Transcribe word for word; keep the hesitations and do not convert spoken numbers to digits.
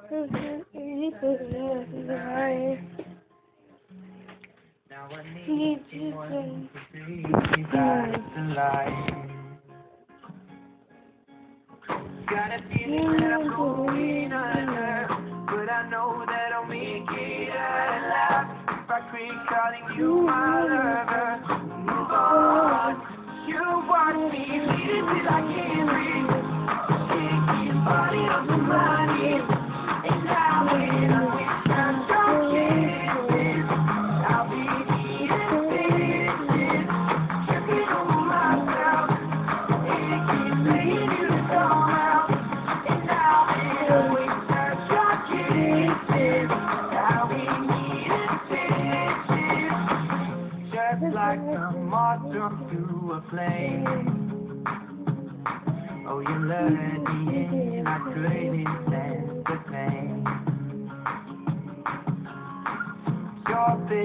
Now I need someone to breathe me back to life. Got a feeling that I'm going under, but I know that I'll make it alive if I quit calling you my lover. Move on. You want me bleeding till I can't breathe. Can't keep body on the money. And now when I'm with my drunk kisses, I'll be eating stitches, tripping over myself, and keep playing you to come out. And now when I'm with my drunk kisses, I'll be eating stitches, just like a moth drawn to a flame. Oh, you let me in, I couldn't stand the pain. Your